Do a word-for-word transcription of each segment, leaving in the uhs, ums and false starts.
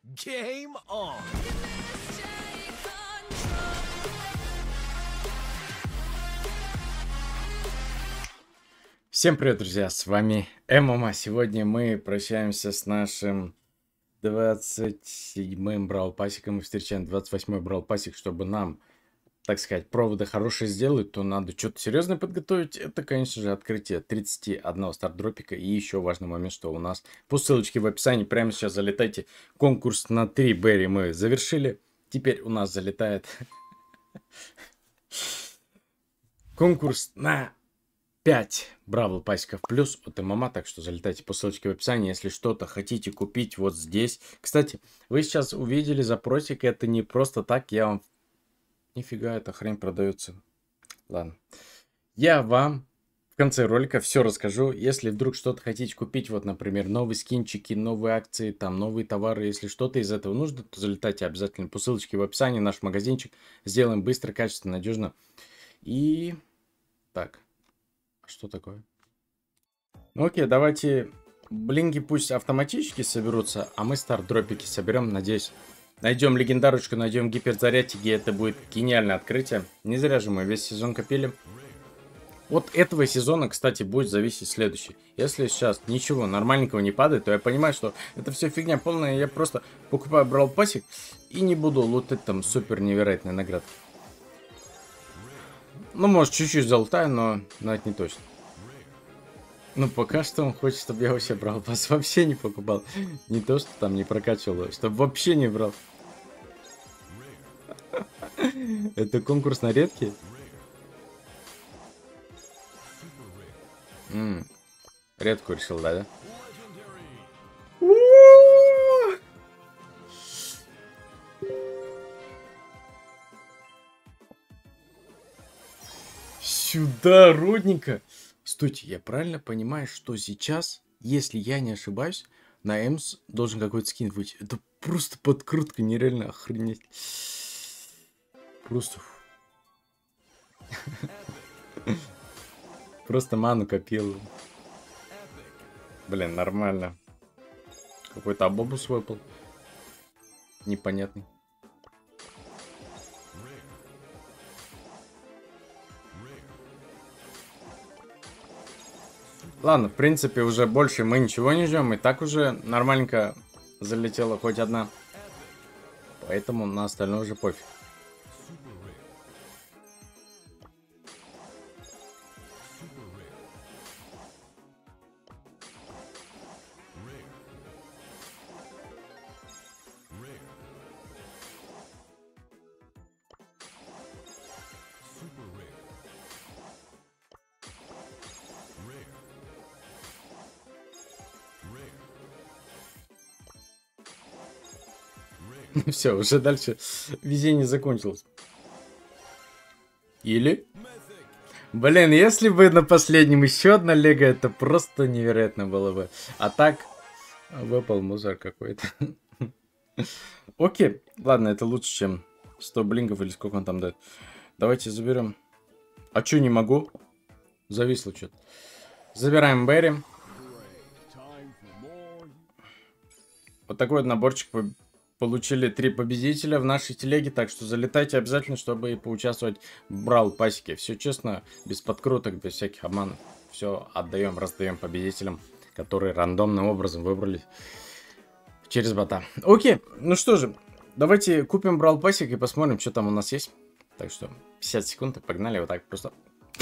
Game on! Всем привет, друзья, с вами ММА. Сегодня мы прощаемся с нашим двадцать седьмым Brawl пассиком и встречаем двадцать восьмой Brawl пассик. Чтобы нам, так сказать, проводы хорошие сделать, то надо что-то серьезное подготовить. Это, конечно же, открытие тридцати одного стардропика. И еще важный момент, что у нас по ссылочке в описании прямо сейчас залетайте. Конкурс на три Берри мы завершили. Теперь у нас залетает конкурс на пять Бравл пассиков плюс от ММА, так что залетайте по ссылочке в описании, если что-то хотите купить вот здесь. Кстати, вы сейчас увидели запросик, это не просто так, я вам... Нифига, эта хрень продается. Ладно. Я вам в конце ролика все расскажу. Если вдруг что-то хотите купить, вот, например, новые скинчики, новые акции, там, новые товары, если что-то из этого нужно, то залетайте обязательно по ссылочке в описании, наш магазинчик. Сделаем быстро, качественно, надежно. И... Так... Что такое? Ну окей, давайте блинги пусть автоматически соберутся, а мы стардропики соберем, надеюсь. Найдем легендарочку, найдем гиперзарядки, это будет гениальное открытие. Не зря же мы весь сезон копили. От этого сезона, кстати, будет зависеть следующий. Если сейчас ничего нормальненького не падает, то я понимаю, что это все фигня полная. Я просто покупаю Brawl пассик и не буду лутать там супер невероятные награды. Ну, может, чуть-чуть золотая, но, но это не точно. Ну, пока что он хочет, чтобы я вообще брал пас. Вообще не покупал. Не то, что там не прокачивал, чтобы вообще не брал. Это конкурс на редкие? М-м. Редкую решил, да, да? Сюда, родненько. Стойте, я правильно понимаю, что сейчас, если я не ошибаюсь, на Эмс должен какой-то скин выйти. Это просто подкрутка, нереально охренеть. Просто... Просто ману копил. Блин, нормально. Какой-то абобус выпал. Непонятный. Ладно, в принципе, уже больше мы ничего не ждем. И так уже нормальненько залетела хоть одна. Поэтому на остальное уже пофиг. Все, уже дальше везение закончилось. Или? Блин, если бы на последнем еще одна лего, это просто невероятно было бы. А так, выпал мусор какой-то. Окей, ладно, это лучше, чем сто блингов или сколько он там дает. Давайте заберем. А чё не могу? Зависло что-то. Забираем Берри. Вот такой вот наборчик. Получили три победителя в нашей телеге, так что залетайте обязательно, чтобы поучаствовать в Brawl пассике. Все честно, без подкруток, без всяких обманов. Все отдаем, раздаем победителям, которые рандомным образом выбрали через бота. Окей, ну что же, давайте купим Brawl пассик и посмотрим, что там у нас есть. Так что пятьдесят секунд и погнали вот так просто.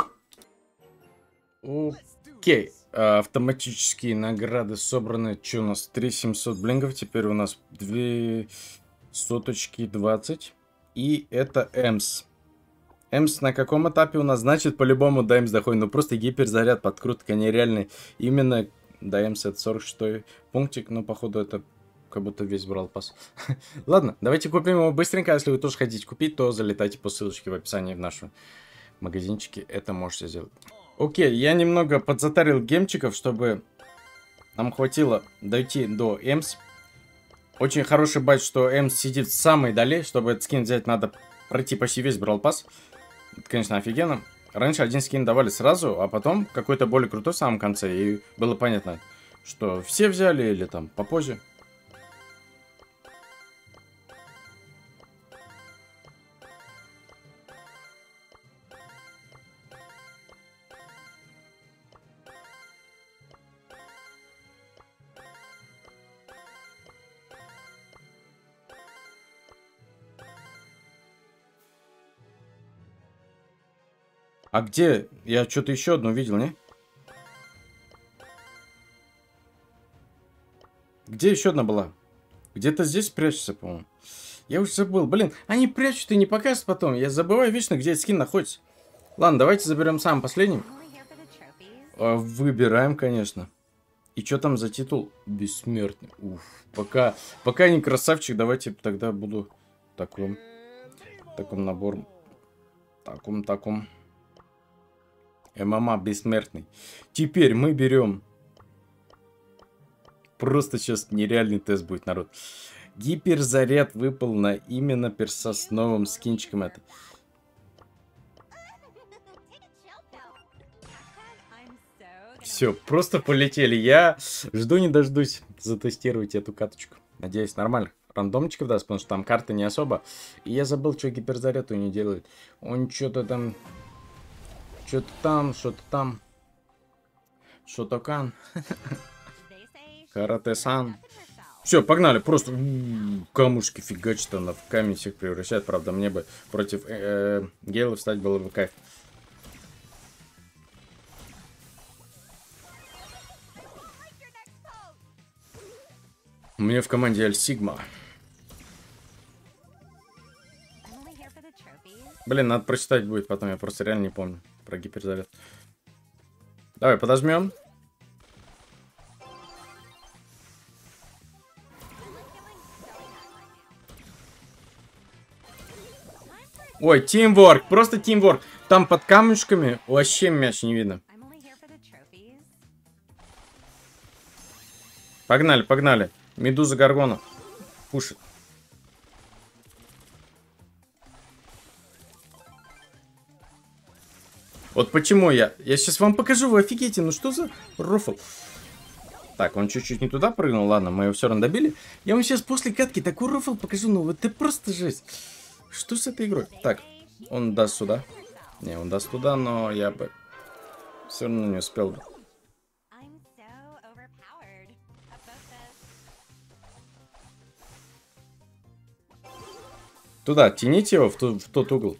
Окей. Автоматические награды собраны. Что у нас? три тысячи семьсот блингов. Теперь у нас две соточки двадцать. И это Эмс. Эмс на каком этапе у нас? Значит, по-любому до Эмс доходит. Ну, просто гиперзаряд, подкрутка нереальный. Именно до Эмс это сорок шестой пунктик. Но, походу, это как будто весь брал пас. Ладно, давайте купим его быстренько. Если вы тоже хотите купить, то залетайте по ссылочке в описании в нашем магазинчике. Это можете сделать. Окей, я немного подзатарил гемчиков, чтобы нам хватило дойти до Эмс. Очень хороший байт, что Эмс сидит в самой дали. Чтобы этот скин взять, надо пройти почти весь Brawl Pass. Это, конечно, офигенно. Раньше один скин давали сразу, а потом какой-то более крутой в самом конце. И было понятно, что все взяли или там попозже. А где? Я что-то еще одну видел, не? Где еще одна была? Где-то здесь прячется, по-моему. Я уже забыл. Блин, они прячут и не покажут потом. Я забываю вечно, где этот скин находится. Ладно, давайте заберем самым последним. А, выбираем, конечно. И что там за титул? Бессмертный. Уф. Пока, пока не красавчик, давайте тогда буду таком. Таком набором. Таком, таком. ММА бессмертный. Теперь мы берем. Просто сейчас нереальный тест будет, народ. Гиперзаряд выпал на именно перса с новым скинчиком это. Все, просто полетели. Я жду не дождусь затестировать эту каточку. Надеюсь, нормально. Рандомчиков даст, потому что там карты не особо. И я забыл, что гиперзаряд у него делает. Он что-то там... Что-то там, что-то там. Что-то кан. Карате-сан. Все, погнали. Просто камушки фигачат, она в камень всех превращает. Правда, мне бы против э -э, Гейла встать было бы кайф. У меня в команде Аль Сигма. Блин, надо прочитать будет потом. Я просто реально не помню про гиперзаряд. Давай, подожмем. Ой, тимворк, просто тимворк. Там под камушками вообще мяч не видно. Погнали, погнали. Медуза Гаргона. Пушит. Вот почему я... Я сейчас вам покажу, вы офигеете, ну что за рофл? Так, он чуть-чуть не туда прыгнул, ладно, мы его все равно добили. Я вам сейчас после катки такой рофл покажу, ну вот это просто жесть. Что с этой игрой? Так, он даст сюда. Не, он даст туда, но я бы все равно не успел бы. Туда, тяните его в, ту, в тот угол.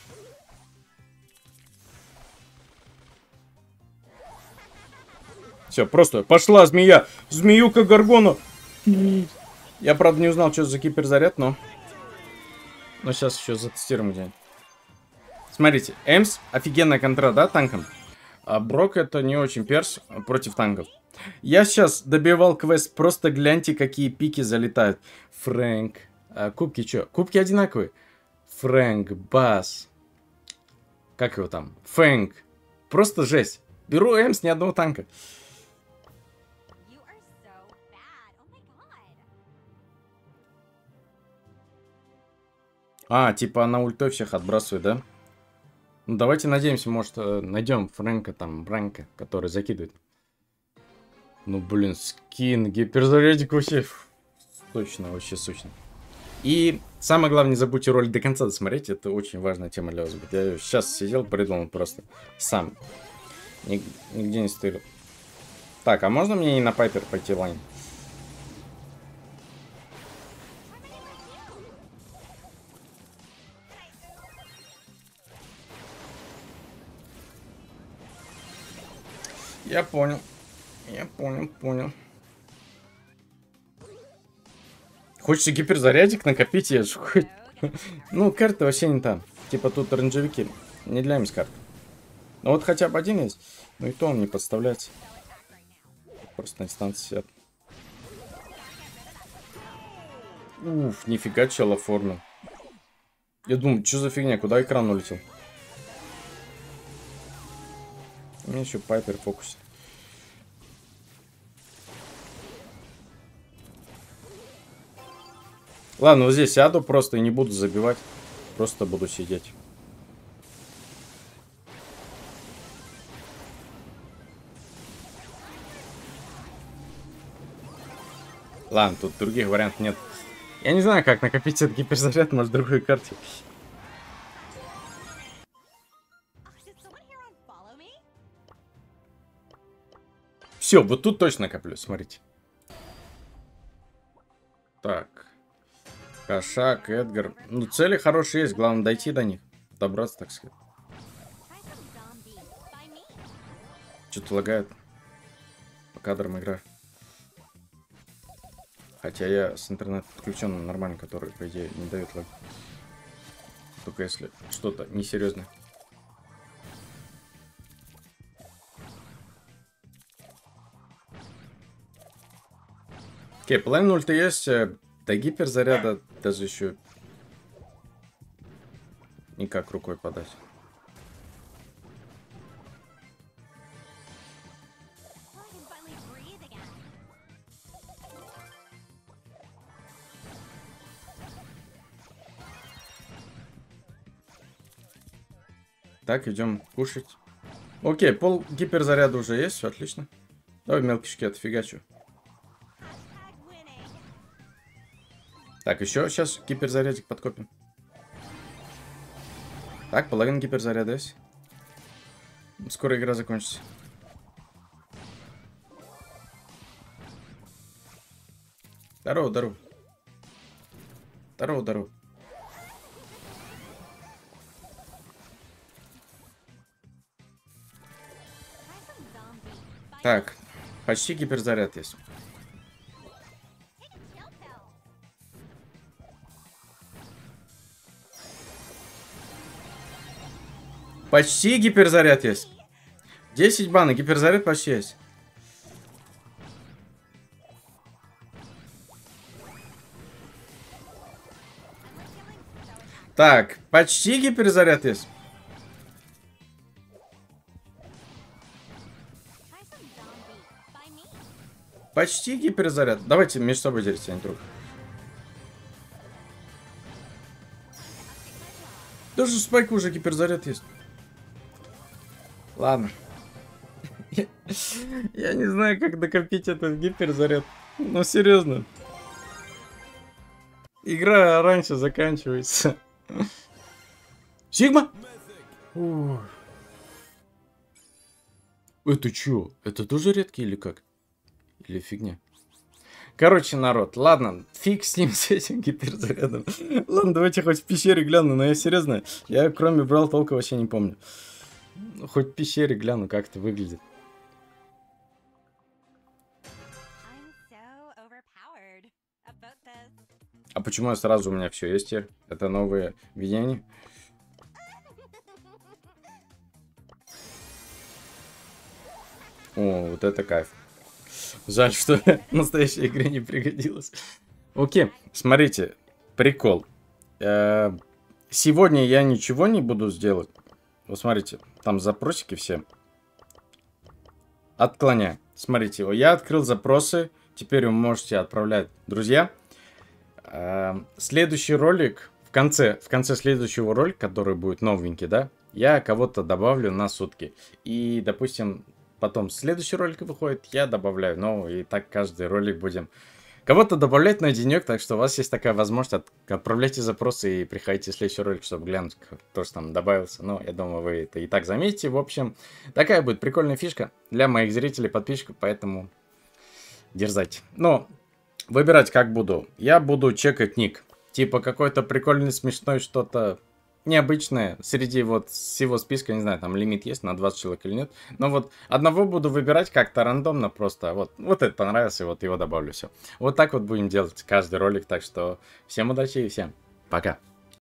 Все, просто пошла змея. Змеюка Гаргона. Я, правда, не узнал, что за гиперзаряд, но... Но сейчас еще затестируем где-нибудь. Смотрите, Эмс офигенная контра, да, танком? А Брок это не очень перс против танков. Я сейчас добивал квест, просто гляньте, какие пики залетают. Фрэнк. А, кубки что? Кубки одинаковые. Фрэнк, Бас. Как его там? Фэнк. Просто жесть. Беру Эмс, ни одного танка. А, типа она ультой всех отбрасывает, да? Ну, давайте надеемся, может, найдем Фрэнка там, Бранка, который закидывает. Ну, блин, скин, гиперзарядик вообще... Точно, вообще сочно. И самое главное, не забудьте ролик до конца досмотреть. Это очень важная тема для вас будет. Я сейчас сидел, придумал просто сам. Нигде не стырил. Так, а можно мне не на Пайпер пойти лайн? Я понял. Я понял, понял. Хочется гиперзарядик накопить, я же хоть... Ну, карты вообще не там. Типа тут оранжевики. Не для мисс карт. Ну вот хотя бы один есть. Ну и то он не подставляется. Просто на дистанции сидят. Уф, нифига чел оформил. Я думаю, что за фигня, куда экран улетел? У меня еще Пайпер в фокусе. Ладно, вот здесь сяду просто и не буду забивать. Просто буду сидеть. Ладно, тут других вариантов нет. Я не знаю, как накопить этот гиперзаряд, может, в другой карте. Все, вот тут точно коплю, смотрите. Так. Кошак, Эдгар. Ну, цели хорошие есть, главное дойти до них. Добраться, так сказать. Что-то лагает. По кадрам игра. Хотя я с интернета подключен нормально, который, по идее, не дает лаг. Только если что-то несерьезное. Окей, половина ульта есть. До гиперзаряда даже еще никак рукой подать. Так, идем кушать. Окей, пол гиперзаряда уже есть, все отлично. Давай мелкий шкет, фигачу. Так, еще сейчас гиперзарядик подкопим. Так, половина гиперзаряда есть. Скоро игра закончится. Здорово, здорово. Здорово, здорово. Так, почти гиперзаряд есть. Почти гиперзаряд есть. десять бана, гиперзаряд почти есть. Так, почти гиперзаряд есть. Почти гиперзаряд. Давайте между собой делиться, а не друг. Даже у Спайка уже гиперзаряд есть. Ладно. Я не знаю, как докопить этот гиперзаряд. Ну, серьезно. Игра раньше заканчивается. Сигма? Ой. Это чё? Это тоже редкий или как? Или фигня? Короче, народ, ладно, фиг с ним, с этим гиперзарядом. Ладно, давайте хоть в пещере гляну, но я серьезно, я кроме брал толка вообще не помню. Хоть в пещере гляну, как это выглядит. А почему я сразу у меня все есть теперь? Это новые видения? О, вот это кайф. Жаль, что настоящей игре не пригодилось. Окей, смотрите, прикол. Сегодня я ничего не буду сделать. Вот смотрите, там запросики все. Отклоняю. Смотрите, я открыл запросы. Теперь вы можете отправлять, друзья. Следующий ролик, в конце, в конце следующего ролика, который будет новенький, да, я кого-то добавлю на сутки. И, допустим, потом следующий ролик выходит, я добавляю новый. И так каждый ролик будем кого-то добавлять на денек. Так что у вас есть такая возможность. От... Отправляйте запросы и приходите в следующий ролик, чтобы глянуть, кто же там добавился. Но я думаю, вы это и так заметите. В общем, такая будет прикольная фишка для моих зрителей, подписчиков. Поэтому дерзайте. Но выбирать как буду. Я буду чекать ник. Типа какой-то прикольный, смешной, что-то необычное. Среди вот всего списка, не знаю, там лимит есть на двадцать человек или нет. Но вот одного буду выбирать как-то рандомно просто. Вот, вот это понравился, вот его добавлю, все. Вот так вот будем делать каждый ролик. Так что всем удачи и всем пока.